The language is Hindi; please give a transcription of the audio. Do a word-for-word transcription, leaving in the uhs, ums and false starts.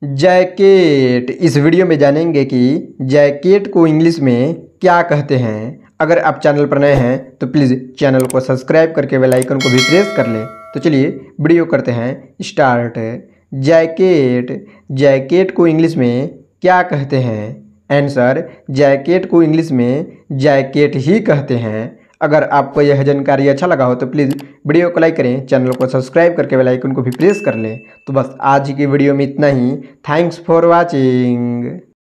जैकेट। इस वीडियो में जानेंगे कि जैकेट को इंग्लिश में क्या कहते हैं। अगर आप चैनल पर नए हैं तो प्लीज़ चैनल को सब्सक्राइब करके बेल आइकन को भी प्रेस कर लें। तो चलिए वीडियो करते हैं स्टार्ट। जैकेट। जैकेट को इंग्लिश में क्या कहते हैं? आंसर, जैकेट को इंग्लिश में जैकेट ही कहते हैं। अगर आपको यह जानकारी अच्छा लगा हो तो प्लीज़ वीडियो को लाइक करें, चैनल को सब्सक्राइब करके बेल आइकन को भी प्रेस कर लें। तो बस आज की वीडियो में इतना ही। Thanks for watching.